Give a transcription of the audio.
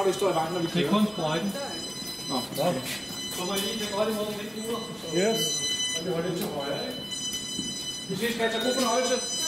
har du ikke stå i vejen, når vi kører? Det er kun sprøjten. Nå, okay. Så må I lige tage godt imod vinduer. Yes. Og vi holder lidt til højre, ikke? Vi ses, skal jeg tage god fornøjelse.